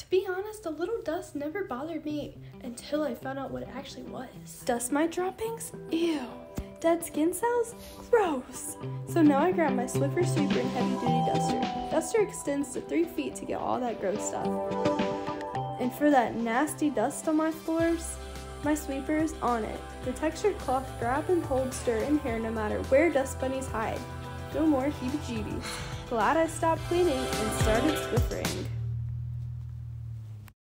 To be honest, a little dust never bothered me until I found out what it actually was. Dust mite droppings? Ew. Dead skin cells? Gross. So now I grab my Swiffer Sweeper and heavy duty duster. Duster extends to 3 feet to get all that gross stuff. And for that nasty dust on my floors, my sweeper is on it. The textured cloth grab and hold dirt and hair no matter where dust bunnies hide. No more heebie-jeebies. Glad I stopped cleaning and started Swiffering.